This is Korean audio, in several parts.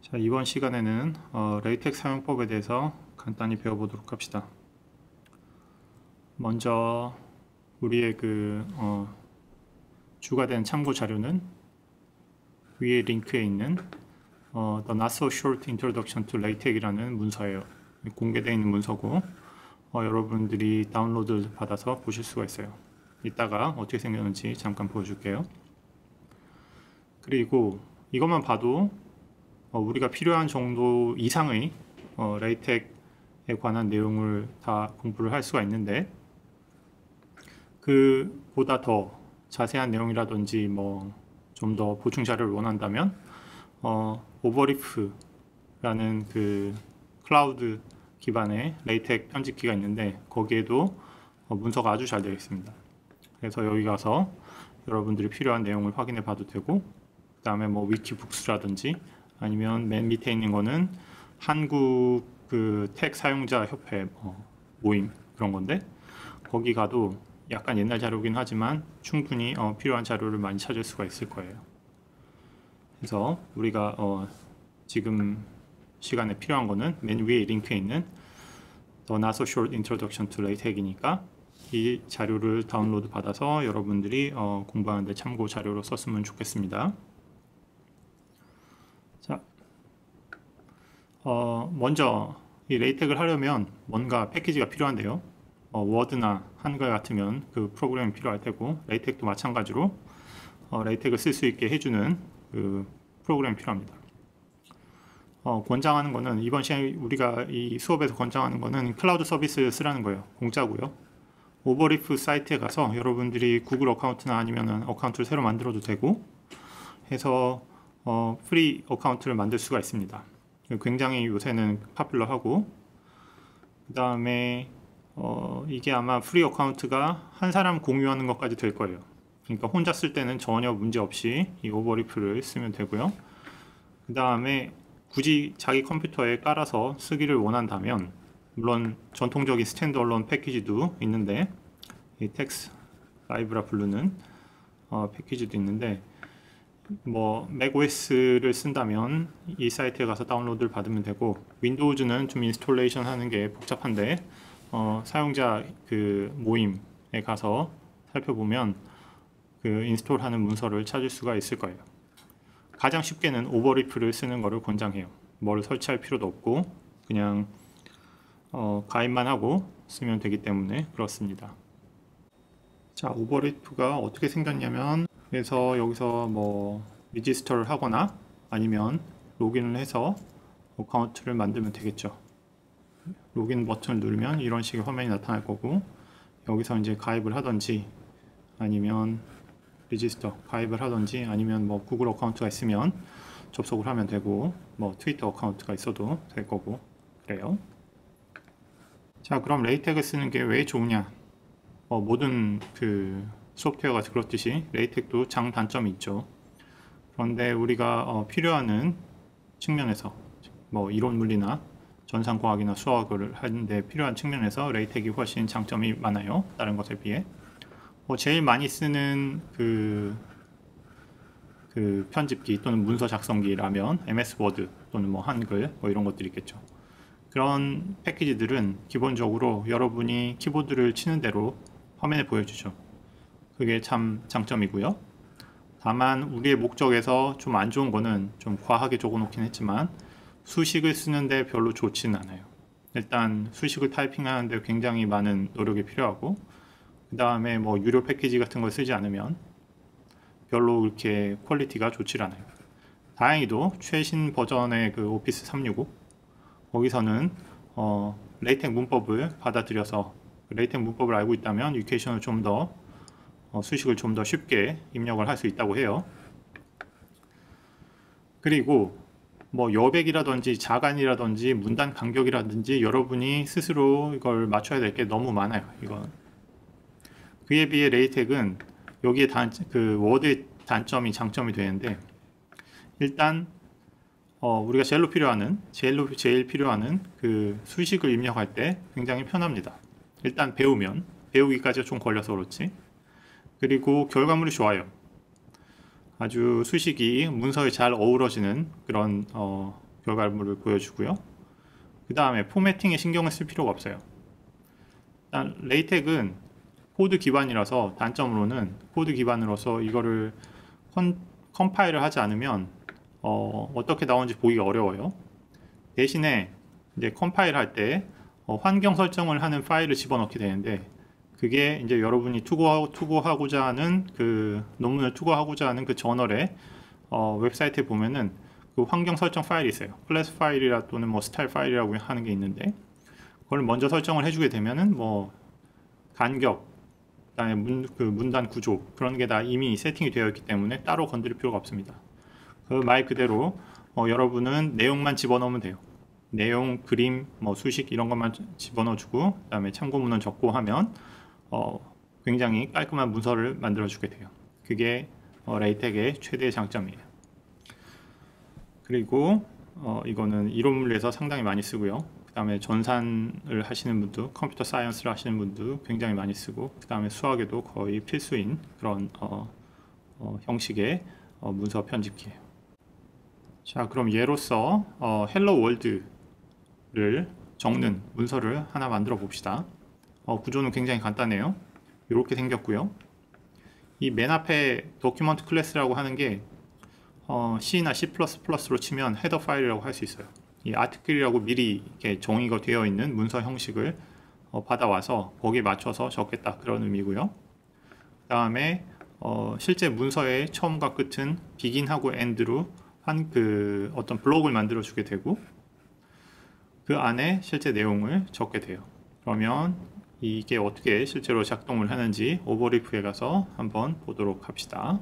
자, 이번 시간에는 레이텍스 사용법에 대해서 간단히 배워보도록 합시다. 먼저 우리의 주가 된 참고 자료는 위에 링크에 있는 The Not So Short Introduction to LaTeX 이라는 문서예요. 공개되어 있는 문서고 여러분들이 다운로드 받아서 보실 수가 있어요. 이따가 어떻게 생겼는지 잠깐 보여줄게요. 그리고 이것만 봐도 우리가 필요한 정도 이상의 레이텍에 관한 내용을 다 공부를 할 수가 있는데, 그보다 더 자세한 내용이라든지 좀 더 보충 자료를 원한다면 오버리프라는 클라우드 기반의 레이텍 편집기가 있는데, 거기에도 문서가 아주 잘 되어 있습니다. 그래서 여기 가서 여러분들이 필요한 내용을 확인해 봐도 되고, 그 다음에 위키북스라든지 아니면 맨 밑에 있는 거는 한국 텍 사용자 협회 모임 그런 건데, 거기 가도 약간 옛날 자료긴 하지만 충분히 필요한 자료를 많이 찾을 수가 있을 거예요. 그래서 우리가 지금 시간에 필요한 거는 맨 위에 링크에 있는 The Not So Short Introduction to LaTeX이니까 이 자료를 다운로드 받아서 여러분들이 공부하는 데 참고 자료로 썼으면 좋겠습니다. 자, 먼저 이 레이텍을 하려면 뭔가 패키지가 필요한데요. 워드나 한글 같으면 그 프로그램이 필요할 테고, 레이텍도 마찬가지로 레이텍을 쓸 수 있게 해주는 프로그램이 필요합니다. 권장하는 거는, 이번 시간에 우리가 이 수업에서 권장하는 거는 클라우드 서비스 쓰라는 거예요. 공짜고요. 오버리프 사이트에 가서 여러분들이 구글 어카운트나 아니면 어카운트를 새로 만들어도 되고 해서 프리 어카운트를 만들 수가 있습니다. 굉장히 요새는 파퓰러하고, 그 다음에 이게 아마 프리 어카운트가 한 사람 공유하는 것까지 될 거예요. 그러니까 혼자 쓸 때는 전혀 문제 없이 이 오버리프를 쓰면 되고요. 그 다음에 굳이 자기 컴퓨터에 깔아서 쓰기를 원한다면, 물론 전통적인 스탠드얼론 패키지도 있는데, 이 텍스 라이브라 부르는 패키지도 있는데, 맥OS를 쓴다면 이 사이트에 가서 다운로드를 받으면 되고, 윈도우즈는 좀 인스톨레이션 하는 게 복잡한데 사용자 모임에 가서 살펴보면 인스톨 하는 문서를 찾을 수가 있을 거예요. 가장 쉽게는 오버리프를 쓰는 거를 권장해요. 뭘 설치할 필요도 없고 그냥 가입만 하고 쓰면 되기 때문에 그렇습니다. 자, 오버리프가 어떻게 생겼냐면, 그래서 여기서 리지스터를 하거나 아니면 로그인을 해서 어카운트를 만들면 되겠죠. 로그인 버튼을 누르면 이런 식의 화면이 나타날 거고, 여기서 이제 가입을 하든지 아니면 리지스터 가입을 하든지 아니면 구글 어카운트가 있으면 접속을 하면 되고, 트위터 어카운트가 있어도 될 거고 그래요. 자, 그럼 레이텍을 쓰는 게 왜 좋으냐? 모든 소프트웨어가 그렇듯이 레이텍도 장단점이 있죠. 그런데 우리가 필요한 측면에서 이론 물리나 전산과학이나 수학을 하는데 필요한 측면에서 레이텍이 훨씬 장점이 많아요. 다른 것에 비해. 제일 많이 쓰는 편집기 또는 문서 작성기라면 MS 워드 또는 한글 이런 것들이 있겠죠. 그런 패키지들은 기본적으로 여러분이 키보드를 치는 대로 화면에 보여주죠. 그게 참 장점이고요. 다만 우리의 목적에서 좀 안 좋은 거는, 좀 과하게 적어놓긴 했지만 수식을 쓰는데 별로 좋지는 않아요. 일단 수식을 타이핑하는데 굉장히 많은 노력이 필요하고, 그 다음에 유료 패키지 같은 걸 쓰지 않으면 별로 그렇게 퀄리티가 좋지 않아요. 다행히도 최신 버전의 오피스 365 거기서는 레이텍 문법을 받아들여서, 레이텍 문법을 알고 있다면 유케이션을 좀 더 수식을 좀 더 쉽게 입력을 할 수 있다고 해요. 그리고 여백이라든지 자간이라든지 문단 간격이라든지 여러분이 스스로 이걸 맞춰야 될 게 너무 많아요. 이건 그에 비해 레이텍은 여기에 워드의 단점이 장점이 되는데, 일단 우리가 제일 필요한 수식을 입력할 때 굉장히 편합니다. 일단 배우기까지가 좀 걸려서 그렇지. 그리고 결과물이 좋아요. 아주 수식이 문서에 잘 어우러지는 그런 결과물을 보여주고요. 그 다음에 포매팅에 신경을 쓸 필요가 없어요. 일단 레이텍은 코드 기반이라서 단점으로는 코드 기반으로서 이거를 컴파일을 하지 않으면 어떻게 나오는지 보기가 어려워요. 대신에 이제 컴파일 할 때 환경 설정을 하는 파일을 집어넣게 되는데, 그게 이제 여러분이 투고하고자 하는 그 논문을 투고하고자 하는 그 저널의 웹사이트에 보면은 그 환경 설정 파일이 있어요. 클래스 파일이라 또는 뭐 스타일 파일이라고 하는 게 있는데, 그걸 먼저 설정을 해주게 되면은 뭐 간격, 그다음에 문단 구조 그런 게 다 이미 세팅이 되어 있기 때문에 따로 건드릴 필요가 없습니다. 그 말 그대로 여러분은 내용만 집어넣으면 돼요. 내용, 그림, 뭐 수식 이런 것만 집어넣어주고 그다음에 참고문헌 적고 하면 굉장히 깔끔한 문서를 만들어주게 돼요. 그게 레이텍의 최대의 장점이에요. 그리고 이거는 이론물에서 상당히 많이 쓰고요. 그 다음에 전산을 하시는 분도, 컴퓨터 사이언스를 하시는 분도 굉장히 많이 쓰고, 그 다음에 수학에도 거의 필수인 그런 형식의 문서 편집기예요. 자, 그럼 예로서 헬로 월드를 적는 문서를 하나 만들어 봅시다. 구조는 굉장히 간단해요. 이렇게 생겼고요. 이 맨 앞에 도큐먼트 클래스라고 하는 게 C나 C++로 치면 헤더 파일이라고 할 수 있어요. 이 아티클이라고 미리 이렇게 정의가 되어 있는 문서 형식을 받아와서 거기에 맞춰서 적겠다, 그런 의미고요. 그 다음에 실제 문서의 처음과 끝은 begin하고 end로 한 어떤 블록을 만들어 주게 되고, 그 안에 실제 내용을 적게 돼요. 그러면 이게 어떻게 실제로 작동을 하는지 오버리프에 가서 한번 보도록 합시다.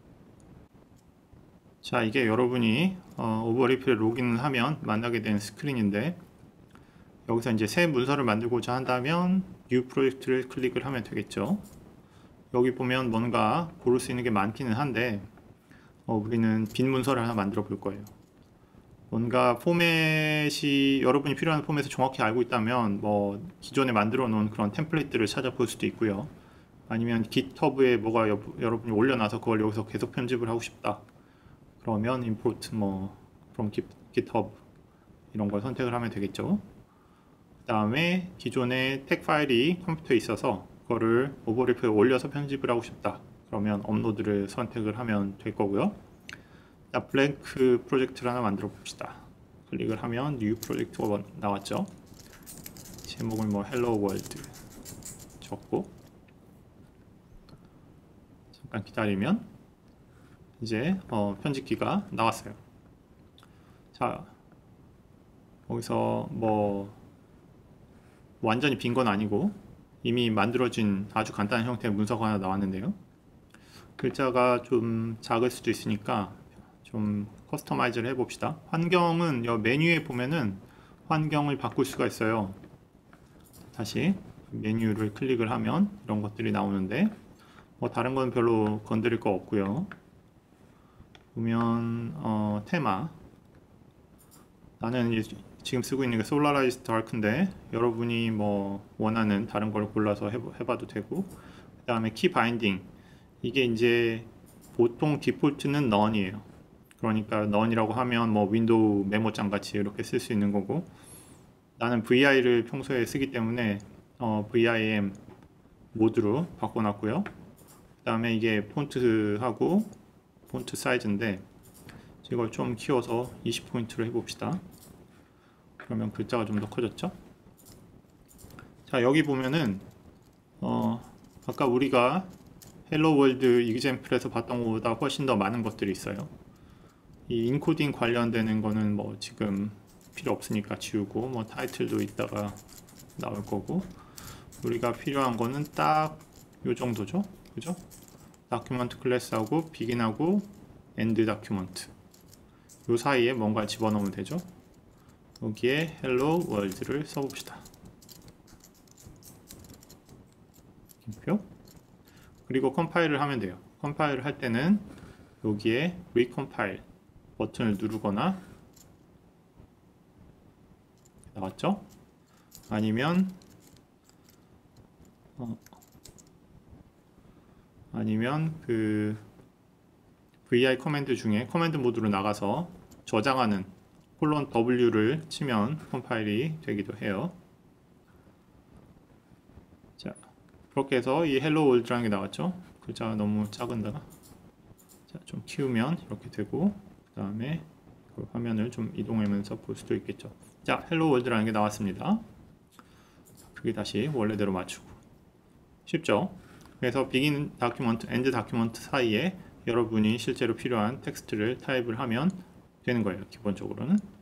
자, 이게 여러분이 오버리프에 로그인을 하면 만나게 된 스크린인데, 여기서 이제 새 문서를 만들고자 한다면 New 프로젝트를 클릭을 하면 되겠죠. 여기 보면 뭔가 고를 수 있는 게 많기는 한데 우리는 빈 문서를 하나 만들어 볼 거예요. 뭔가 포맷이 여러분이 필요한 포맷을 정확히 알고 있다면 뭐 기존에 만들어 놓은 그런 템플릿들을 찾아볼 수도 있고요. 아니면 GitHub에 뭐가 여러분이 올려놔서 그걸 여기서 계속 편집을 하고 싶다, 그러면 import 뭐 from GitHub 이런 걸 선택을 하면 되겠죠. 그 다음에 기존의 텍 파일이 컴퓨터에 있어서 그거를 오버리프에 올려서 편집을 하고 싶다, 그러면 업로드를 선택을 하면 될 거고요. 자, 블랭크 프로젝트를 하나 만들어 봅시다. 클릭을 하면 뉴 프로젝트가 나왔죠. 제목을 뭐 헬로 월드 적고 잠깐 기다리면 이제 편집기가 나왔어요. 자, 거기서 뭐 완전히 빈 건 아니고 이미 만들어진 아주 간단한 형태의 문서가 하나 나왔는데요. 글자가 좀 작을 수도 있으니까 좀 커스터마이즈를 해봅시다. 환경은 이 메뉴에 보면은 환경을 바꿀 수가 있어요. 다시 메뉴를 클릭을 하면 이런 것들이 나오는데 뭐 다른 건 별로 건드릴 거 없고요. 보면 테마, 나는 지금 쓰고 있는 게 솔라라이즈 다크인데 여러분이 뭐 원하는 다른 걸 골라서 해봐도 되고, 그 다음에 키 바인딩, 이게 이제 보통 디폴트는 none이에요. 그러니까 none이라고 하면 뭐 윈도우 메모장 같이 이렇게 쓸 수 있는 거고, 나는 VI를 평소에 쓰기 때문에 VIM 모드로 바꿔놨고요. 그 다음에 이게 폰트하고 폰트 사이즈인데 이걸 좀 키워서 20포인트로 해봅시다. 그러면 글자가 좀 더 커졌죠. 자, 여기 보면은 아까 우리가 헬로 월드 이그젬플에서 봤던 것보다 훨씬 더 많은 것들이 있어요. 이 인코딩 관련되는 거는 뭐 지금 필요 없으니까 지우고, 뭐 타이틀도 이따가 나올 거고, 우리가 필요한 거는 딱 요 정도죠. 그죠? 다큐먼트 클래스하고 비긴하고 엔드 다큐먼트 요 사이에 뭔가 집어넣으면 되죠. 여기에 헬로 월드를 써봅시다. 표. 그리고 컴파일을 하면 돼요. 컴파일을 할 때는 여기에 리컴파일 버튼을 누르거나, 나왔죠? 아니면 그 VI 커맨드 중에 커맨드 모드로 나가서 저장하는 콜론 W를 치면 컴파일이 되기도 해요. 자, 그렇게 해서 이 헬로 월드라는 게 나왔죠. 글자가 너무 작은다. 자, 좀 키우면 이렇게 되고, 그 다음에 그 화면을 좀 이동하면서 볼 수도 있겠죠. 자, 헬로 월드라는 게 나왔습니다. 크기 다시 원래대로 맞추고. 쉽죠? 그래서 begin document, end document 사이에 여러분이 실제로 필요한 텍스트를 타입을 하면 되는 거예요, 기본적으로는.